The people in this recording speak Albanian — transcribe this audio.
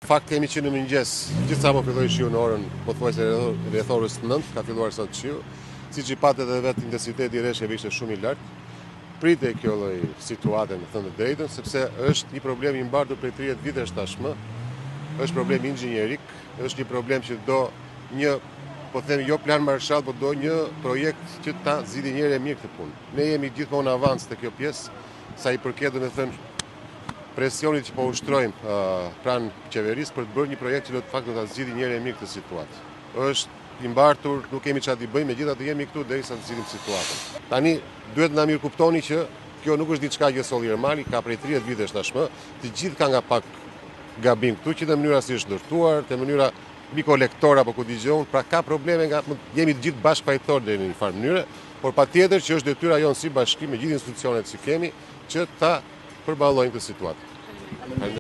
Fakt kemi që në mëngjes, gjithsesi filloi shiu në orën pothuajse rreth orës 9, ka filluar sot shiu, siç i patë edhe vetë intensiteti i rreshjeve ishte shumë i lartë. Pritej kjo lloj situate, me thënë të drejtën, sepse është një problem i mbartur prej 30 vitesh tashmë. Është problem inxhinierik, është një problem që do një, po them jo plan Marshall, por do një projekt që ta zgjidhë një herë mirë këtë punë. Ne jemi gjithmonë avans te kjo pjesë, sa i përket domethënë presionit që po ushtrojmë pranë qeverisë për të bërë një projekt që në fakt do ta zgjidhë një herë mirë këtë situatë. Është i mbartur, nuk kemi çfarë të bëjmë, megjithatë jemi këtu derisa të zgjidhim situatën. Tani duhet na mirë kuptoni që kjo nuk është diçka që solli Ermali, ka prej 30 vitesh tashmë, të gjithë ka nga pak gabim këtu, që në mënyra si është ndërtuar, në mënyra mbi kolektor apo ku dëgjon, pra ka probleme nga jemi të gjithë bashkëfajtor deri në një farë mënyre, por patjetër që është detyra jonë si bashkim me gjithë institucionet që kemi që ta përballojnë këtë situatë.